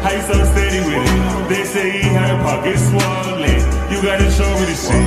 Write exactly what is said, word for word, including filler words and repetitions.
How you so steady with it? They say he had pockets swollen. You gotta show me the shit.